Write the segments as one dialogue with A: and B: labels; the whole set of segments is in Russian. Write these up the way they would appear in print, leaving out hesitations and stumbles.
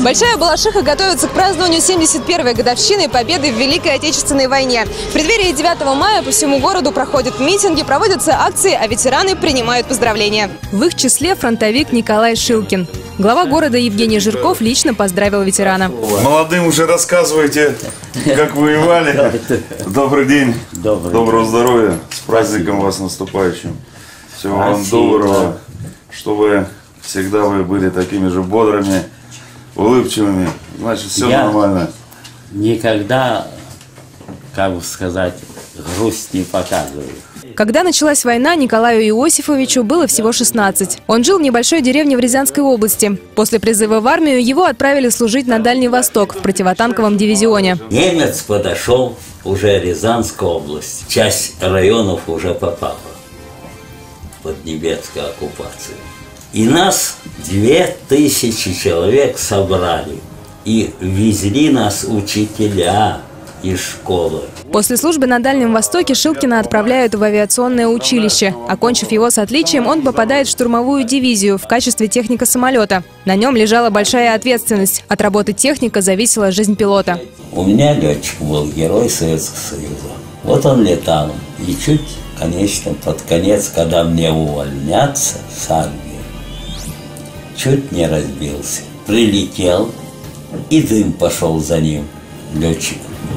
A: Большая Балашиха готовится к празднованию 71-й годовщины победы в Великой Отечественной войне. В преддверии 9 мая по всему городу проходят митинги, проводятся акции, а ветераны принимают поздравления. В их числе фронтовик Николай Шилкин. Глава города Евгений Жирков лично поздравил ветерана.
B: Молодым уже рассказывайте, как воевали. Добрый день, доброго здоровья, с праздником вас наступающим. Всего вам доброго, чтобы всегда вы были такими же бодрыми, улыбчивыми. Значит, все нормально.
C: Никогда, как бы сказать, грусть не показываю.
A: Когда началась война, Николаю Иосифовичу было всего 16. Он жил в небольшой деревне в Рязанской области. После призыва в армию его отправили служить на Дальний Восток в противотанковом дивизионе.
C: Немец подошел, уже Рязанская область. Часть районов уже попала под немецкую оккупацию. И нас 2000 человек собрали. И везли нас учителя из школы.
A: После службы на Дальнем Востоке Шилкина отправляют в авиационное училище. Окончив его с отличием, он попадает в штурмовую дивизию в качестве техника самолета. На нем лежала большая ответственность. От работы техника зависела жизнь пилота.
C: У меня летчик был, герой Советского Союза. Вот он летал. И чуть, конечно, под конец, когда мне увольняться с армии, чуть не разбился. Прилетел, и дым пошел за ним, летчик.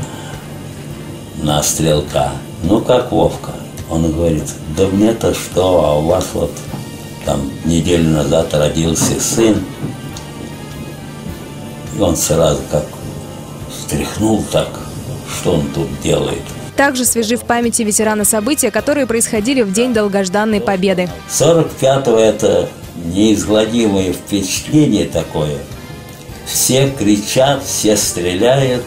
C: На стрелка. Ну, как Вовка. Он говорит, да мне-то что, а у вас вот там неделю назад родился сын. И он сразу как встряхнул так, что он тут делает.
A: Также свежи в памяти ветерана события, которые происходили в день долгожданной победы.
C: 45-го это неизгладимое впечатление такое. Все кричат, все стреляют.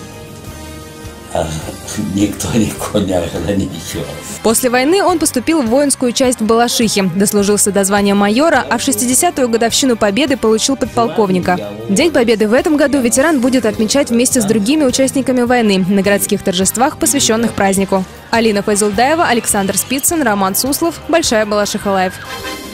C: А никто никого не ограничивал.
A: После войны он поступил в воинскую часть в Балашихе, дослужился до звания майора, а в 60-ю годовщину Победы получил подполковника. День Победы в этом году ветеран будет отмечать вместе с другими участниками войны на городских торжествах, посвященных празднику. Алина Файзулдаева, Александр Спицын, Роман Суслов. Большая Балашиха Лайв.